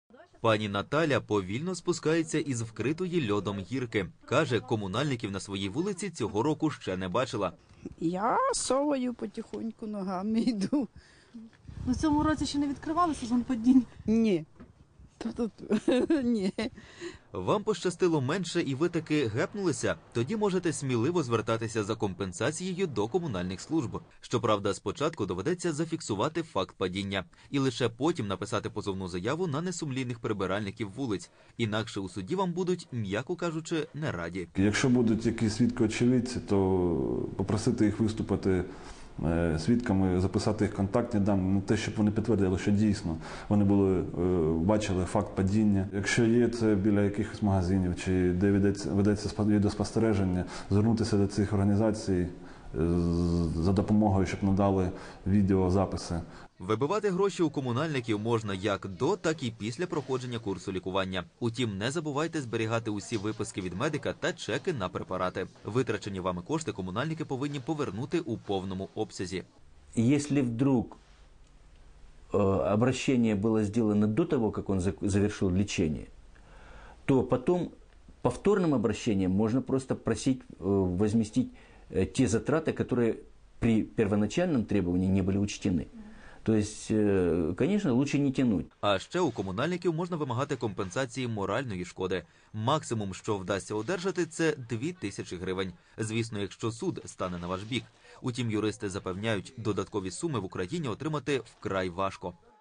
Пані Наталя повільно спускається із вкритої льодом гірки. Каже, комунальників на своїй вулиці цього року ще не бачила. Я соваю потихоньку ногами йду. В цьому році ще не відкривали сезон падінь? Ні. Ні. Вам пощастило менше і ви таки гепнулися? Тоді можете сміливо звертатися за компенсацією до комунальних служб. Щоправда, спочатку доведеться зафіксувати факт падіння. І лише потім написати позовну заяву на несумлінних прибиральників вулиць. Інакше у суді вам будуть, м'яко кажучи, не раді. Якщо будуть якісь свідки-очевидці, то попросити їх виступити свідками, записати їх контактні дані, не те, щоб вони підтвердили, що дійсно вони бачили факт падіння. Якщо є це біля якихось магазинів, чи де ведеться відеоспостереження, звернутися до цих організацій за допомогою, щоб надали відеозаписи. Вибивати гроші у комунальників можна як до, так і після проходження курсу лікування. Утім, не забувайте зберігати усі виписки від медика та чеки на препарати. Витрачені вами кошти комунальники повинні повернути у повному обсязі. Если вдруг обращение было сделано до того, как он завершил лечение, то потом повторным обращением можно просто просить возместить те затраты, которые при первоначальном требовании не были учтены. То есть, конечно, лучше не тянуть. А ще у комунальників можна вимагати компенсації моральної шкоди. Максимум, що вдасться одержати, це 2000 гривень. Звісно, якщо суд стане на ваш бік. Утім, юристи запевняють, додаткові суми в Україні отримати вкрай важко.